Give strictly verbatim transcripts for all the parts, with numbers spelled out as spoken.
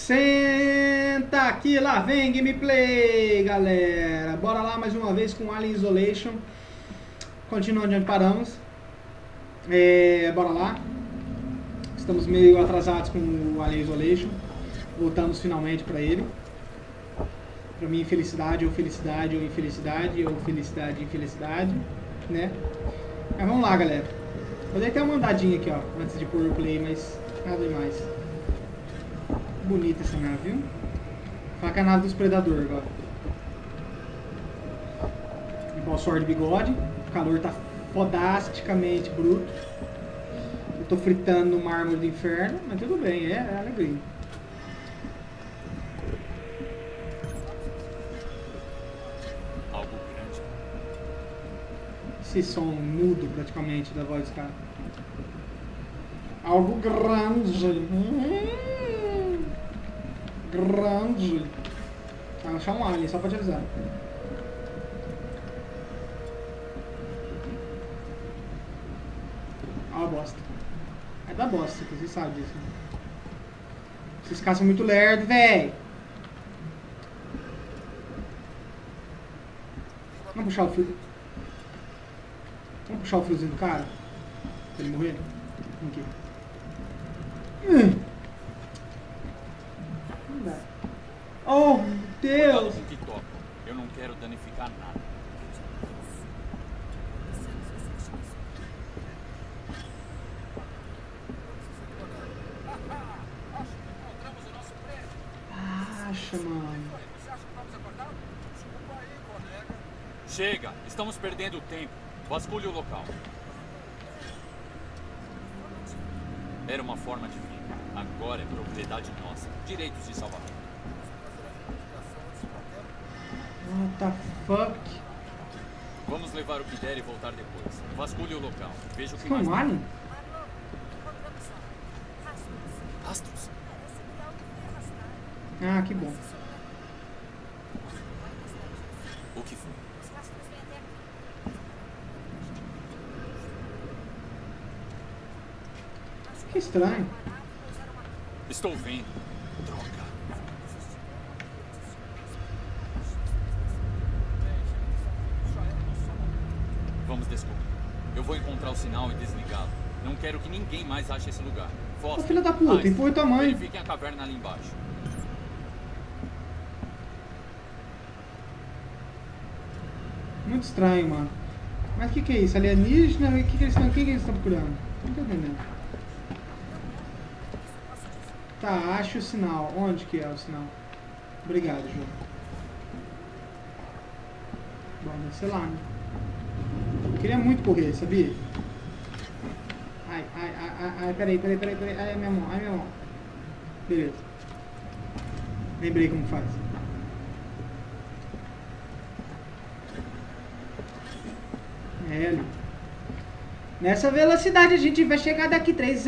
Senta aqui, lá vem gameplay, galera. Bora lá mais uma vez com Alien Isolation. Continuando onde paramos. É, bora lá. Estamos meio atrasados com o Alien Isolation. Voltamos finalmente para ele. Para mim, felicidade ou felicidade ou infelicidade ou felicidade e infelicidade, né? Mas vamos lá, galera. Eu dei até uma andadinha aqui, ó, antes de pôr o play, mas nada demais. Bonita essa nave, viu? Fala que é a nave dos predadores agora. Igual Sword Bigode. O calor tá fodasticamente bruto. Eu tô fritando no mármore do inferno, mas tudo bem, é, é alegria. Algo grande. Esse som mudo praticamente da voz dos caras. Algo grande. Hum. Grande. Vai achar um alien, só pra te avisar. Ó a bosta. É da bosta, que vocês sabem disso. Né? Esses caras são muito lerdos, véi. Vamos puxar o fio. Vamos puxar o fiozinho do cara? Pra ele morrer? Vamos aqui. Hum. Oh, meu Deus! Que toca. Eu não quero danificar nada. Acha, mano. Chega! Estamos perdendo tempo. Vasculhe o local. Era uma forma de vida. Agora é propriedade nossa. Direitos de salvamento. What the fuck? Vamos levar o que der e voltar depois. Vasculhe o local. Veja o que Isso mais é um alien? Rastros? Ah, que bom. O que foi? Que estranho. Estou vendo. Droga. Vamos descobrir. Eu vou encontrar o sinal e desligá-lo. Não quero que ninguém mais ache esse lugar. Ô, filho da puta, empurra tua mãe. Verifiquem a caverna ali embaixo. Muito estranho, mano. Mas o que, que é isso? Alienígena? O que, que eles estão que que eles estão procurando? Não tô entendendo. Tá, acha o sinal. Onde que é o sinal? Obrigado, João. Bom, deve ser lá, né? Eu queria muito correr, sabia? Ai, ai, ai, ai, ai, peraí, peraí, peraí, peraí. Ai, minha mão, ai, minha mão. Beleza. Lembrei como faz. É ali. Nessa velocidade a gente vai chegar daqui três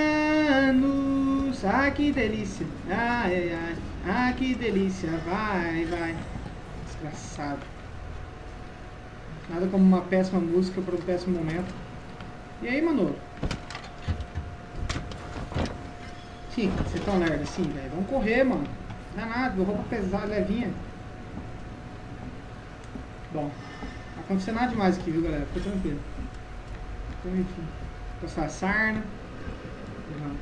anos. Ah, que delícia. Ai, ai, ai. Ah, que delícia. Vai, vai. Desgraçado. Nada como uma péssima música para um péssimo momento. E aí, mano? Sim, vocês tão lerdo assim, velho. Vamos correr, mano. Danado, roupa pesada, levinha. Bom, não vai acontecer nada demais aqui, viu, galera? Fica tranquilo. Então, enfim. Passar a sarna. Uhum.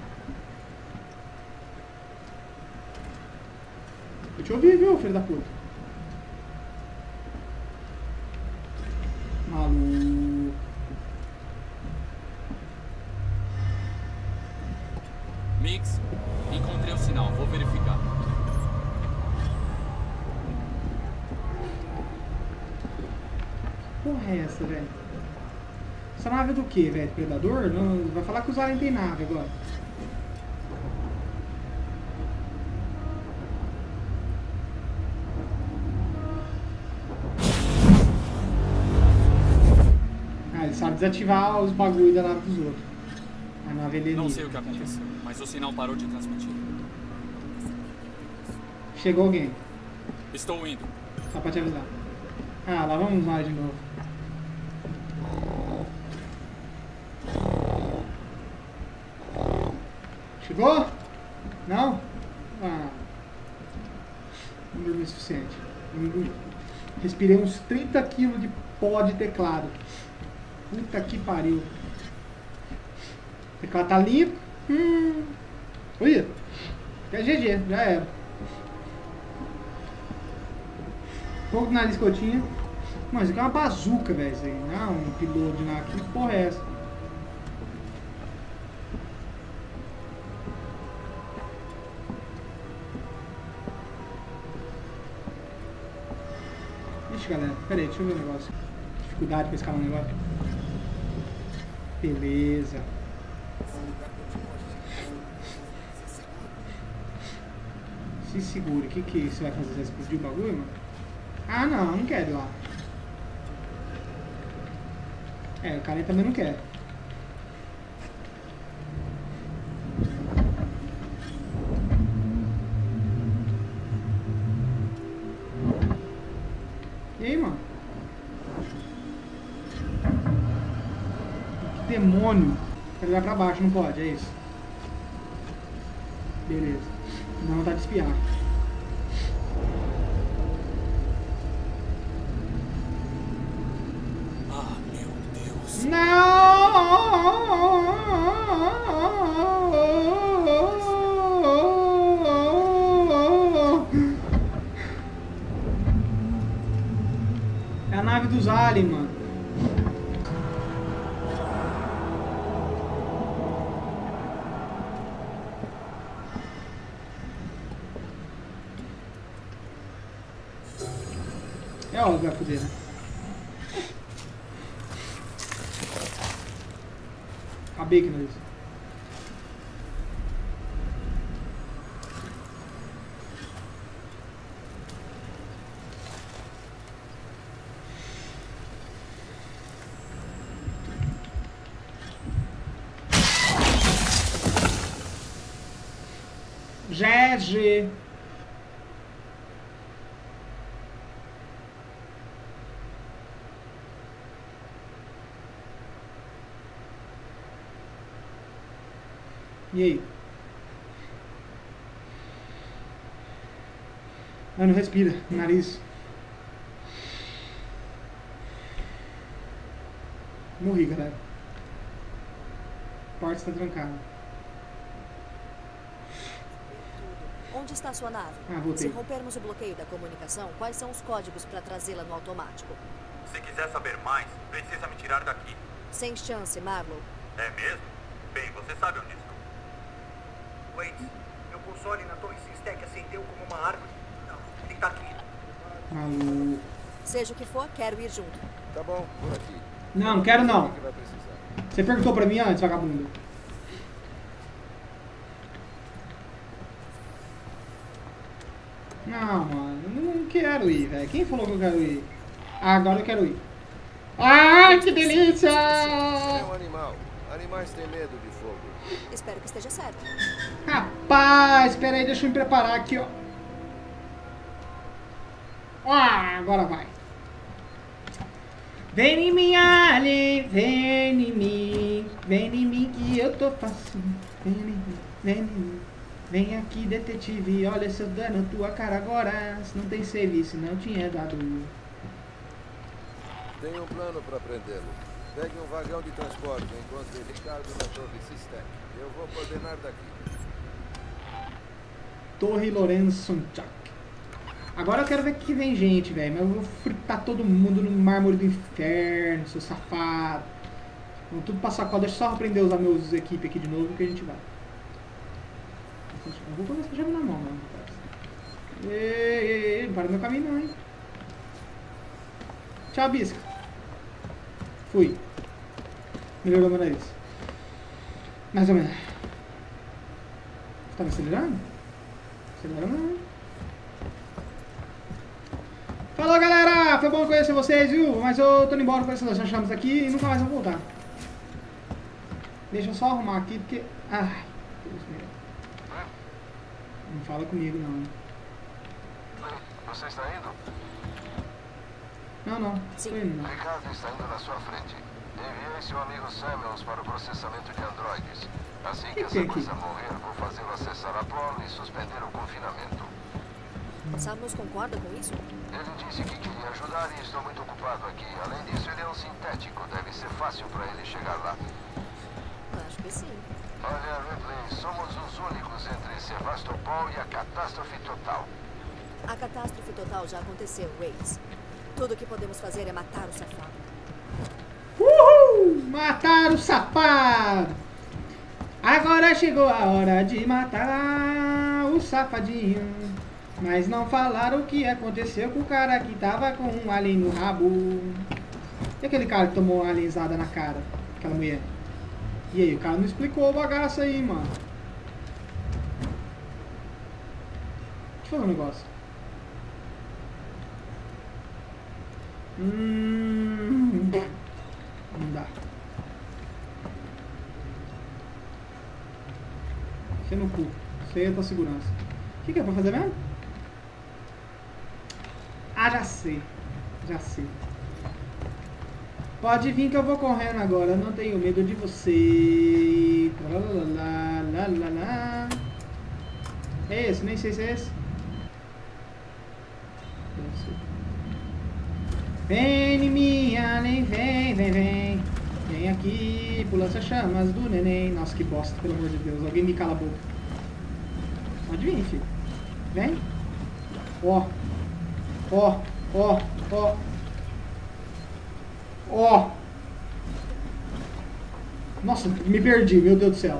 Eu te ouvi, viu, filho da puta? Maluco. Mix, encontrei o sinal. Vou verificar. Porra é essa, velho? Essa nave é do que, velho? Predador? Não, vai falar que os aliens tem nave agora. Ah, ele sabe desativar os bagulho da nave dos outros. A nave alienígena. Não sei o que aconteceu, mas o sinal parou de transmitir. Chegou alguém. Estou indo. Só pra te avisar. Ah, lá vamos nós de novo. Chegou? Não? Ah, não dormi o suficiente. Respirei uns trinta quilos de pó de teclado. Puta que pariu. O teclado tá limpo. Hum. Olha. É G G, já era. Pouco do nariz que eu tinha. Mano, isso aqui é uma bazuca, velho. Isso aí. Não, um piloto de nada. Que porra é essa? Ixi, galera. Pera aí, deixa eu ver o negócio. Dificuldade pra escalar o negócio. Beleza. Se segure. O que que você vai fazer? Você vai explodir o bagulho, mano? Ah, não. Não quero ir lá. É, o cara também não quer. E aí, mano? Que demônio! Quero ir lá pra baixo, não pode, é isso. Beleza. Não dá vontade de espiar. Ah, meu Deus. Não! É a nave dos aliens, mano. É óbvio que vai foder, né? Acabei aqui nisso. G G. E aí? Ah, não respira, nariz. Morri, galera. A porta está trancada. Onde está sua nave? Ah, voltei. Se rompermos o bloqueio da comunicação, quais são os códigos para trazê-la no automático? Se quiser saber mais, precisa me tirar daqui. Sem chance, Marlow. É mesmo? Bem, você sabe onde estou. Wait, meu console na torre Systec acendeu como uma árvore. Não, ele tá aqui. Maluco. Seja o que for, quero ir junto. Tá bom, por aqui. Não, não quero não. O que vai precisar? Você perguntou pra mim antes, vagabundo. Não, mano, eu não quero ir, velho. Quem falou que eu quero ir? Ah, agora eu quero ir. Ai, que delícia! É um animal. Animais têm medo de fogo. Espero que esteja certo. Rapaz, espera aí, deixa eu me preparar aqui, ó. Ah, agora vai. Vem em mim, Ali, vem em mim, vem em mim que eu tô facinho. Vem em mim, vem em mim. Vem aqui, detetive, olha se eu dando na tua cara agora. Se não tem serviço, não tinha dado. Tenho um plano para prendê-lo. Pegue um vagão de transporte e encontre Ricardo na torre Systec. Eu vou coordenar daqui. Torre Lorenzo Chuck. Agora eu quero ver que vem gente, velho. Mas eu vou fritar todo mundo no mármore do inferno, seu safado. Vamos tudo pra sacola. Deixa eu só aprender a usar meus equipes aqui de novo que a gente vai. Eu vou começar a chave na mão, mano. Ei, ei, ei, não para no meu caminho não, hein. Tchau, bisca. Fui. Melhorou meu nariz. Mais ou menos. Você tá me acelerando? Acelerando não. Falou, galera! Foi bom conhecer vocês, viu? Mas eu tô indo embora com essas chamas aqui e nunca mais vou voltar. Deixa eu só arrumar aqui, porque... Ai, Deus meu. Não fala comigo, não. Você está indo? Não, não. Sim. Tô indo, não. Ricardo está indo na sua frente. Enviei seu amigo Samuels para o processamento de androides. Assim que, Que essa tem aqui? coisa morrer, vou fazê-lo acessar a Paula e suspender o confinamento. Samus concorda com isso? Ele disse que queria ajudar e estou muito ocupado aqui. Além disso, ele é um sintético. Deve ser fácil para ele chegar lá. Acho que sim. Olha, Ripley, somos os únicos entre Sevastopol e a catástrofe total. A catástrofe total já aconteceu, Reyes. Tudo o que podemos fazer é matar o safado. Uhul! Matar o safado! Agora chegou a hora de matar o safadinho. Mas não falaram o que aconteceu com o cara que tava com um alien no rabo. E aquele cara que tomou uma alienzada na cara? Aquela mulher. E aí, o cara não explicou o bagaço aí, mano. Deixa eu fazer um negócio. Hum... Não dá. Você no cu. Isso aí é a tua segurança. O que, que é pra fazer mesmo? Ah, já sei. Já sei. Pode vir que eu vou correndo agora. Não tenho medo de você. Lá, lá, lá, lá. É esse? Nem sei se é esse. Vem em minha, nem vem, vem, vem. Vem aqui, pula essas chamas do neném. Nossa, que bosta, pelo amor de Deus. Alguém me cala a boca. Pode vir, filho. Vem. Ó. Ó, ó, ó. Ó. Nossa, me perdi, meu Deus do céu.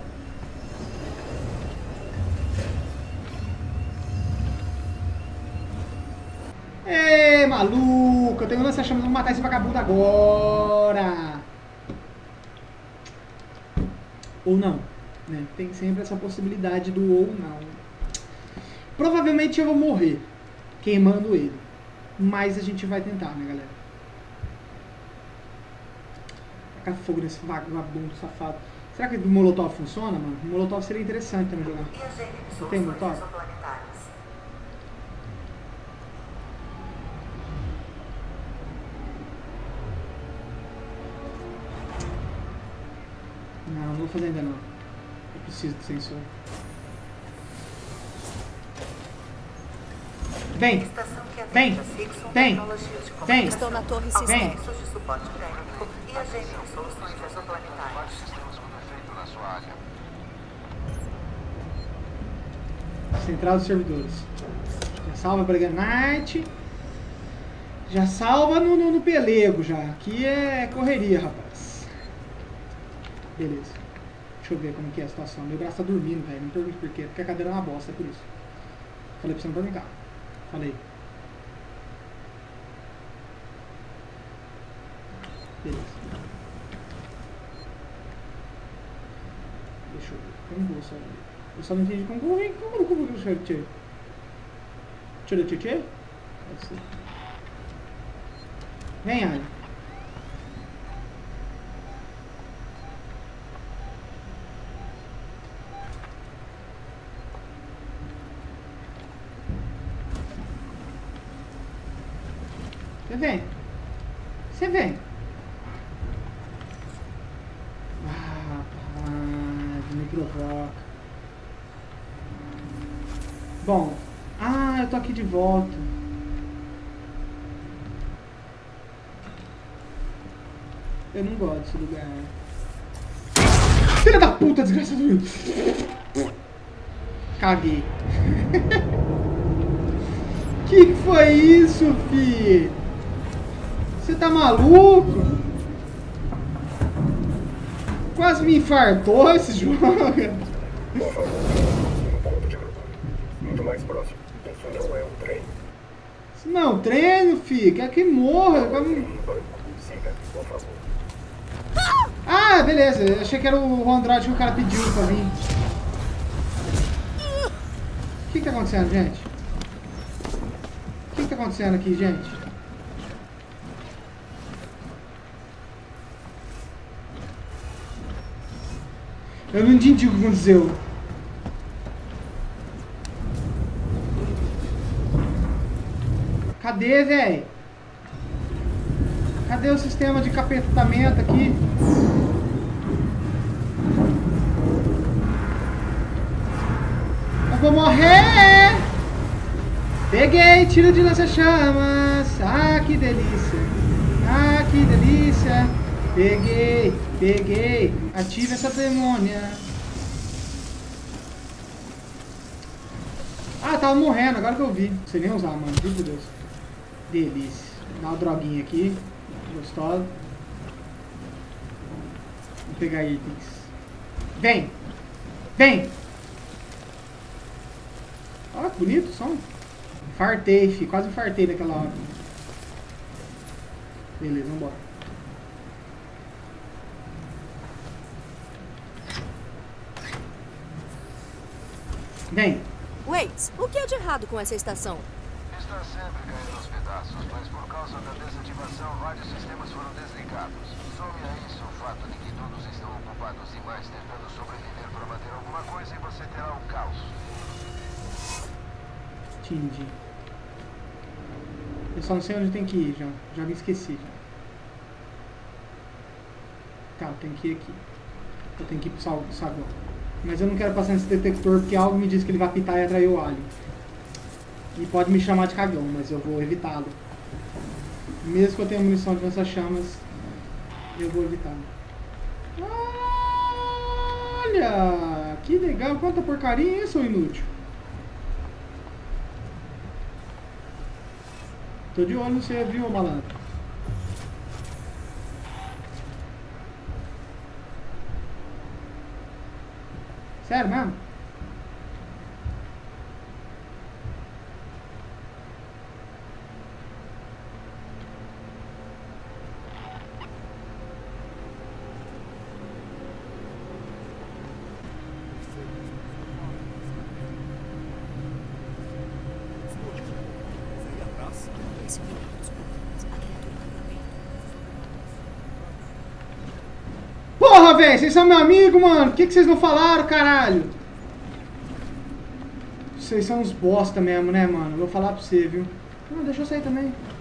Ê, maluco. Eu tenho lança chamas, vou matar esse vagabundo agora. Ou não, né? Tem sempre essa possibilidade do ou não. Provavelmente eu vou morrer queimando ele. Mas a gente vai tentar, né, galera? Tacar fogo nesse vagabundo safado. Será que o Molotov funciona, mano? O Molotov seria interessante também jogar. Você tem Molotov? Não, não vou fazer ainda não. Eu preciso de sensor. Vem! Vem! Vem! Vem! Estou na torre Vem! Sistec. de suporte técnico e agente de soluções exoplanetárias. Sistemas com defeito na sua área. Central dos servidores. Já salva pra Night. Já salva no, no, no pelego já. Aqui é correria, rapaz. Beleza. Deixa eu ver como que é a situação. Meu braço tá dormindo, velho. Não pergunto por quê. Porque a cadeira é uma bosta, é por isso. Falei pra você não brincar. Falei. Beleza. Deixa eu ver. Como vou sair? Eu só não entendi como como como como como eu tiro. Tira tira tira. Vem, Ali. Você vem. Você vem. Ah, rapaz, me provoca. Bom. Ah, eu tô aqui de volta. Eu não gosto desse lugar. Filha da puta, desgraçado. Caguei. Que que foi isso, fi? Você tá maluco? Quase me infartou esse jogo. Muito mais próximo. Isso não é um trem. Isso não é um treino, fi. Quer que morra. Siga, por favor. Ah, beleza. Eu achei que era o Android que o cara pediu pra vir. O que que tá acontecendo, gente? O que que tá acontecendo aqui, gente? Eu não entendi o que aconteceu. Cadê, velho? Cadê o sistema de capetamento aqui? Eu vou morrer! Peguei, tiro de lança-chamas. Ah, que delícia. Ah, que delícia. Peguei, peguei. Ative essa demônia. Ah, tava morrendo, agora que eu vi. Não sei nem usar, mano. Meu Deus. Delícia. Dá uma droguinha aqui. Gostosa. Vou pegar itens. Vem! Vem! Olha que bonito o som. Fartei, fi. Quase fartei naquela hora. Beleza, vambora. Vem. Waits, o que é de errado com essa estação? Está sempre caindo aos pedaços, mas por causa da desativação, vários sistemas foram desligados. Some a isso o fato de que todos estão ocupados demais tentando sobreviver para manter alguma coisa e você terá o caos. Entendi. Eu só não sei onde tem que ir já. Já me esqueci. Já. Tá, eu tenho que ir aqui. Eu tenho que ir pro sal- saguão. Mas eu não quero passar nesse detector porque algo me diz que ele vai pitar e atrair o alien. E pode me chamar de cagão, mas eu vou evitá-lo. Mesmo que eu tenha munição de lança-chamas, eu vou evitá-lo. Olha! Que legal! Quanta porcaria é isso, seu inútil? Tô de olho no você, viu, malandro? Sério mesmo? Esse é o número dos problemas. A criatura tá por perto. Porra, velho, vocês são meu amigo, mano. Por que, que vocês não falaram, caralho? Vocês são uns bosta mesmo, né, mano? Vou falar pra você, viu? Não, deixa eu sair também.